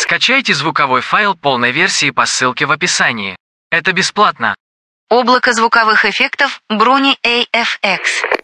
Скачайте звуковой файл полной версии по ссылке в описании. Это бесплатно. Облако звуковых эффектов Bruni AFX.